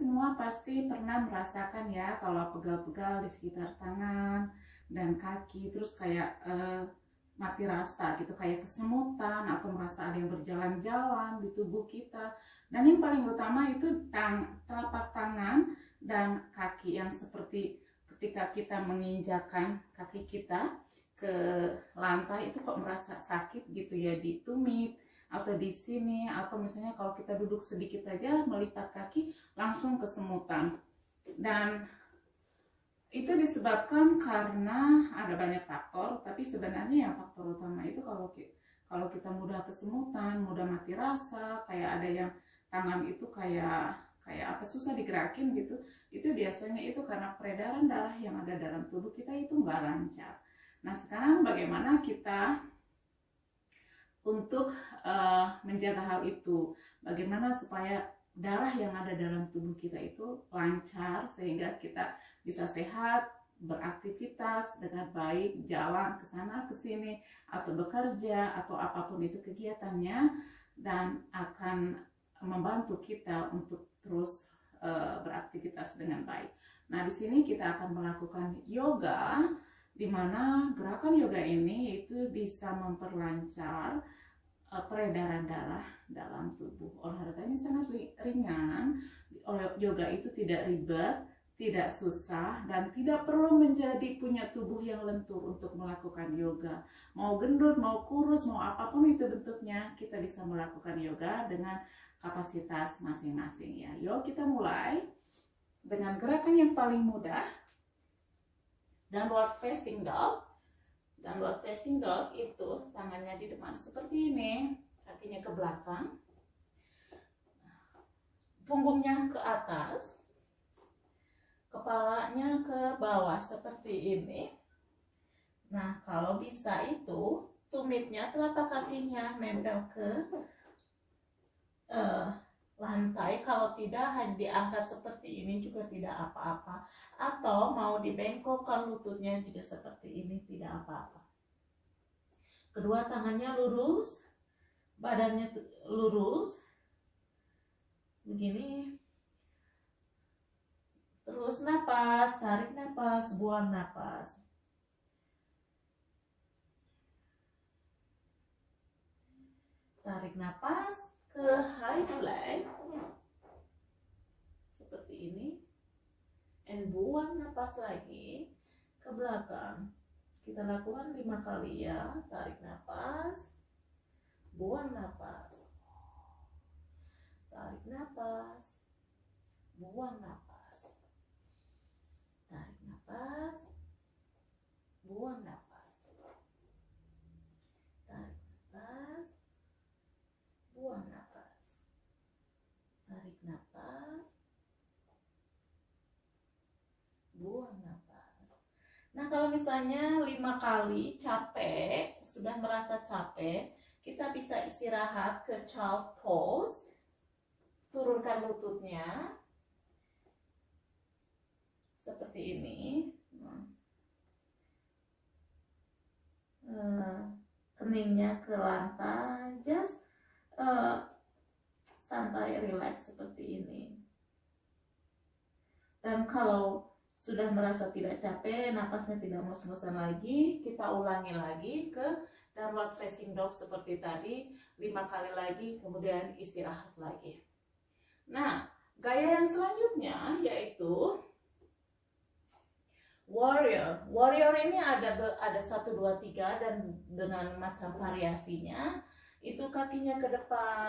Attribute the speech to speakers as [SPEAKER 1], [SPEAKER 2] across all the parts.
[SPEAKER 1] semua pasti pernah merasakan ya kalau pegal-pegal di sekitar tangan dan kaki, terus kayak mati rasa gitu, kayak kesemutan atau merasa ada yang berjalan-jalan di tubuh kita. Dan yang paling utama itu telapak tangan dan kaki yang seperti ketika kita menginjakan kaki kita ke lantai itu kok merasa sakit gitu ya di tumit atau di sini, atau misalnya kalau kita duduk sedikit aja melipat kaki langsung kesemutan. Dan itu disebabkan karena ada banyak faktor, tapi sebenarnya yang faktor utama itu kalau kita mudah kesemutan, mudah mati rasa, kayak ada yang tangan itu kayak apa susah digerakin gitu, itu biasanya itu karena peredaran darah yang ada dalam tubuh kita itu nggak lancar. Nah sekarang bagaimana kita untuk menjaga hal itu, bagaimana supaya darah yang ada dalam tubuh kita itu lancar sehingga kita bisa sehat, beraktivitas dengan baik, jalan ke sana ke sini atau bekerja atau apapun itu kegiatannya, dan akan membantu kita untuk terus beraktivitas dengan baik. Nah, di sini kita akan melakukan yoga, di mana gerakan yoga ini itu bisa memperlancar peredaran darah dalam tubuh. Olahraganya sangat ringan, yoga itu tidak ribet, tidak susah, dan tidak perlu menjadi punya tubuh yang lentur untuk melakukan yoga. Mau gendut, mau kurus, mau apapun itu bentuknya, kita bisa melakukan yoga dengan kapasitas masing-masing ya. Yuk kita mulai dengan gerakan yang paling mudah, downward facing dog. Downward facing dog itu tangannya di depan seperti ini, kakinya ke belakang, punggungnya ke atas, kepalanya ke bawah seperti ini. Nah, kalau bisa itu tumitnya, telapak kakinya nempel ke lantai. Kalau tidak, hanya diangkat seperti ini juga tidak apa-apa. Atau mau dibengkokkan lututnya juga seperti ini, tidak apa-apa. Kedua tangannya lurus, badannya lurus, begini. Terus napas, tarik napas, buang napas. Tarik napas ke high plank seperti ini, and buang napas lagi ke belakang. Kita lakukan 5 kali ya. Tarik napas, buang napas, tarik napas, buang napas, tarik napas, buang napas, tarik napas, buang napas, tarik napas, buang napas. Nah, kalau misalnya 5 kali capek, sudah merasa capek, kita bisa istirahat ke child pose. Turunkan lututnya seperti ini. Keningnya ke lantai, just santai, relax seperti ini. Dan kalau sudah merasa tidak capek, napasnya tidak ngos-ngosan lagi, kita ulangi lagi ke downward facing dog seperti tadi, 5 kali lagi, kemudian istirahat lagi. Nah, gaya yang selanjutnya yaitu warrior. Warrior ini ada 1, 2, 3 dan dengan macam variasinya. Itu kakinya ke depan,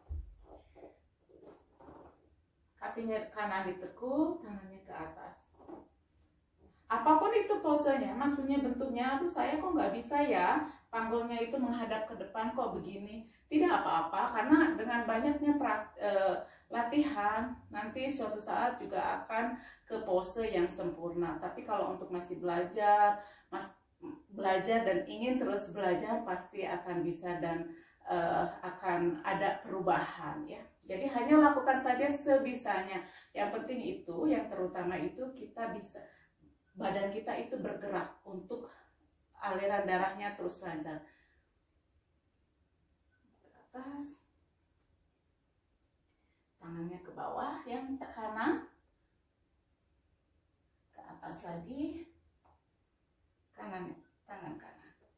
[SPEAKER 1] kakinya kanan ditekuk, tangannya ke atas. Apapun itu posenya, maksudnya bentuknya, aduh saya kok nggak bisa ya, panggulnya itu menghadap ke depan kok begini. Tidak apa-apa, karena dengan banyaknya latihan, nanti suatu saat juga akan ke pose yang sempurna. Tapi kalau untuk masih belajar dan ingin terus belajar, pasti akan bisa dan akan ada perubahan ya. Jadi hanya lakukan saja sebisanya. Yang penting itu, yang terutama itu kita bisa, badan kita itu bergerak untuk aliran darahnya terus lancar. Ke atas, tangannya ke bawah, yang kanan ke atas lagi, tangan kanan ke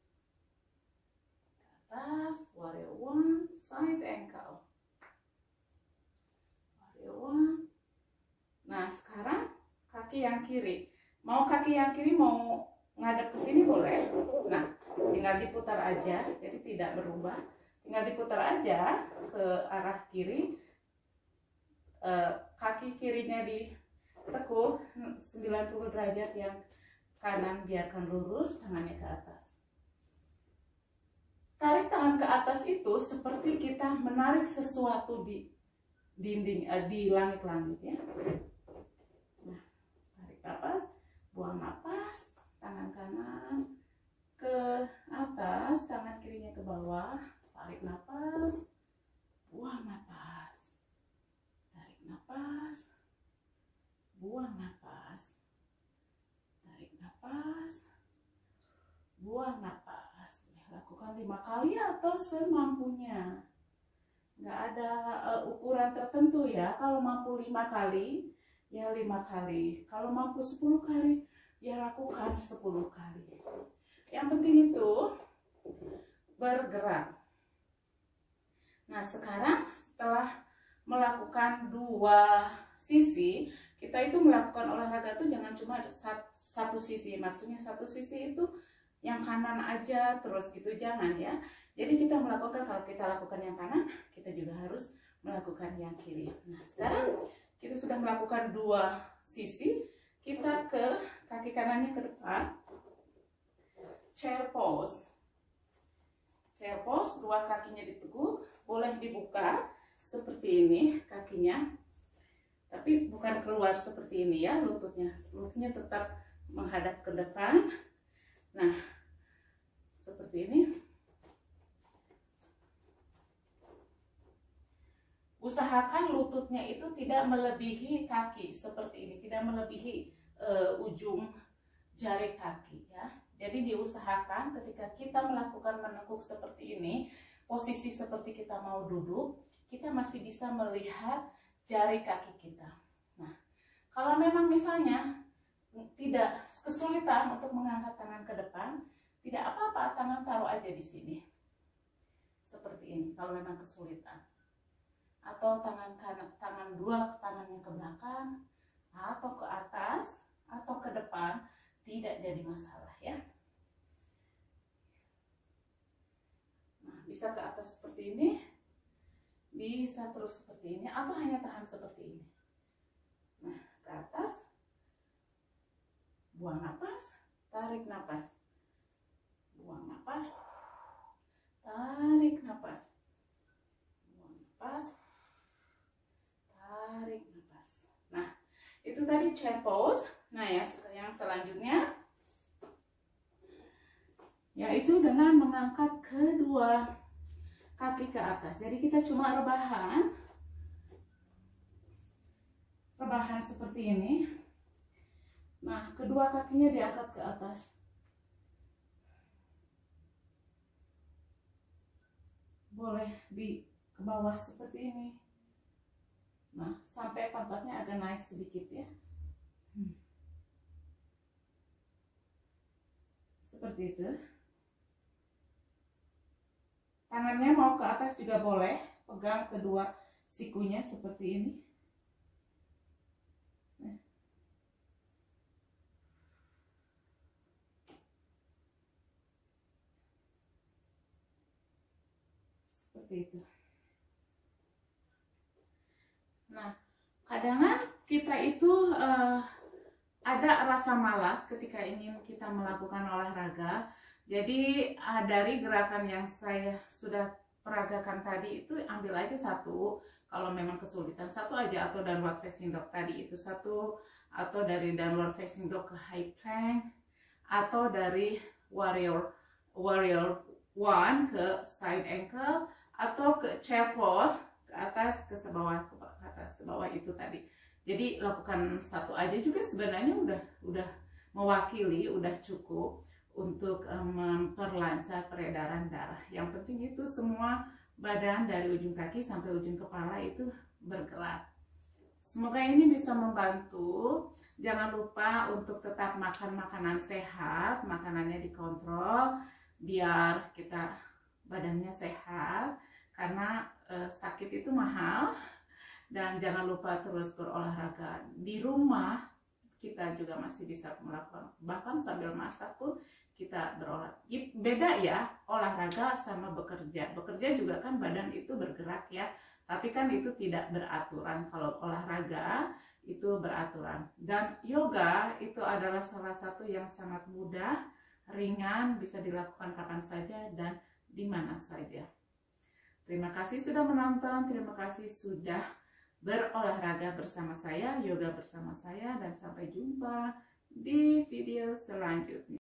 [SPEAKER 1] atas, warrior one, side ankle, warrior one. Nah sekarang kaki yang kiri, kaki yang kiri mau ngadep ke sini boleh. Nah tinggal diputar aja, jadi tidak berubah, tinggal diputar aja ke arah kiri. Kaki kirinya ditekuk 90 derajat, yang kanan biarkan lurus, tangannya ke atas. Tarik tangan ke atas itu seperti kita menarik sesuatu di dinding, di langit-langit ya. Nah, tarik napas, buang napas, tangan kanan ke atas, tangan kirinya ke bawah, tarik napas, buang napas, tarik napas, buang napas, tarik napas, buang napas. Lakukan 5 kali atau semampunya, nggak ada ukuran tertentu ya. Kalau mampu 5 kali ya 5 kali, kalau mampu 10 kali ya lakukan 10 kali. Yang penting itu bergerak. Nah sekarang setelah melakukan 2 sisi, kita itu melakukan olahraga itu jangan cuma satu sisi. Maksudnya satu sisi itu yang kanan aja terus gitu, jangan ya. Jadi kita melakukan, kalau kita lakukan yang kanan, kita juga harus melakukan yang kiri. Nah sekarang kita sudah melakukan 2 sisi, kita ke kaki kanannya ke depan, chair pose. Chair pose, 2 kakinya diteguk, boleh dibuka seperti ini kakinya, tapi bukan keluar seperti ini ya, lututnya tetap menghadap ke depan. Nah seperti ini. Usahakan lututnya itu tidak melebihi kaki seperti ini, tidak melebihi ujung jari kaki ya. Jadi diusahakan ketika kita melakukan menekuk seperti ini, posisi seperti kita mau duduk, kita masih bisa melihat jari kaki kita. Nah, kalau memang misalnya tidak kesulitan untuk mengangkat tangan ke depan, tidak apa-apa, tangan taruh aja di sini. Seperti ini kalau memang kesulitan. Atau tangan kanan, tangan 2 tangannya ke belakang, atau ke atas, atau ke depan, tidak jadi masalah ya. Nah, bisa ke atas seperti ini, bisa terus seperti ini, atau hanya tahan seperti ini. Nah, ke atas, buang napas, tarik napas, buang napas, tarik napas, buang napas, tarik napas. Nah, itu tadi chair pose. Nah, ya, yang selanjutnya yaitu dengan mengangkat kedua kaki ke atas. Jadi kita cuma rebahan seperti ini. Nah, kedua kakinya diangkat ke atas. Boleh ke bawah seperti ini. Nah, sampai pantatnya agak naik sedikit ya. Seperti itu. Tangannya mau ke atas juga boleh, pegang kedua sikunya seperti ini. Nah. Seperti itu. Nah, kadang kita itu ada rasa malas ketika ingin kita melakukan olahraga. Jadi dari gerakan yang saya sudah peragakan tadi itu ambil aja satu. Kalau memang kesulitan satu aja, atau downward facing dog tadi itu satu, atau dari downward facing dog ke high plank, atau dari warrior one ke side ankle, atau ke chair pose, ke atas ke bawah, ke atas ke bawah itu tadi. Jadi lakukan satu aja juga sebenarnya udah mewakili, udah cukup untuk memperlancar peredaran darah. Yang penting itu semua badan dari ujung kaki sampai ujung kepala itu bergerak. Semoga ini bisa membantu. Jangan lupa untuk tetap makan makanan sehat, makanannya dikontrol biar kita badannya sehat, karena sakit itu mahal. Dan jangan lupa terus berolahraga di rumah. Kita juga masih bisa melakukan, bahkan sambil masak pun kita berolahraga. Beda ya olahraga sama bekerja. Bekerja juga kan badan itu bergerak ya, tapi kan itu tidak beraturan. Kalau olahraga itu beraturan. Dan yoga itu adalah salah satu yang sangat mudah, ringan, bisa dilakukan kapan saja dan di mana saja. Terima kasih sudah menonton, terima kasih sudah berolahraga bersama saya, yoga bersama saya, dan sampai jumpa di video selanjutnya.